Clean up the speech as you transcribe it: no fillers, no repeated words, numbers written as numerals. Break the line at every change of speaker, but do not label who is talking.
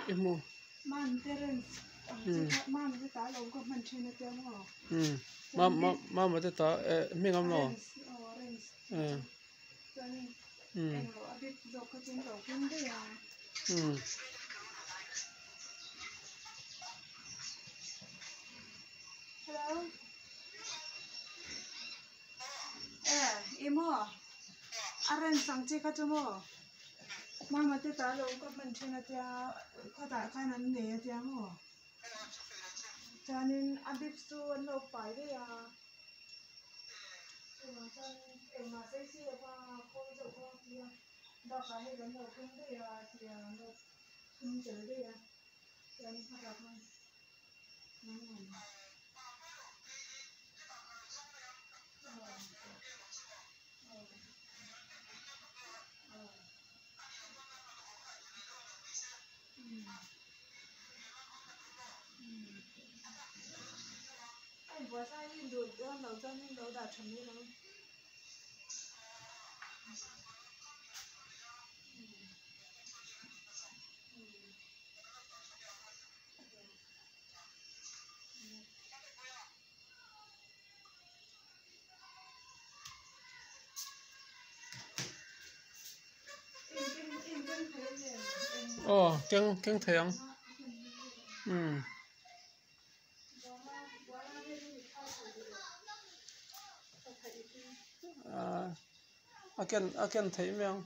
imu
man teren man cái tá lâu có mình chơi nó mà
mà thế ta mình làm nó
cho nên em lo biết dọc cái chân đầu cũng đấy à hello imo aren sang chơi cái chỗ mà thế tá lâu có mình chơi nó có tá cáiนั้นเนี่ยthế mà cho nên biết số nó phải đấy à em mà xây xí qua không được qua thì đó cả hai lần đầu cũng đấy à thì nó không chơi đấy à cho nên phải làm thôi em vừa sai nhìn được đầu cho nên đầu đã chuẩn bị rồi
keng thèng aken thấy mèo